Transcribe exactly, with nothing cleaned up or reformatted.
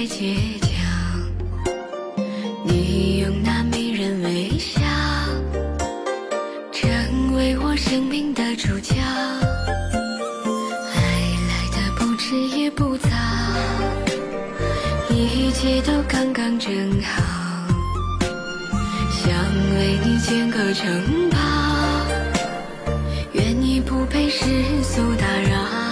倔强，你用那迷人微笑成为我生命的主角，爱来的不迟也不早，一切都刚刚正好，想为你建个城堡，愿你不被世俗打扰。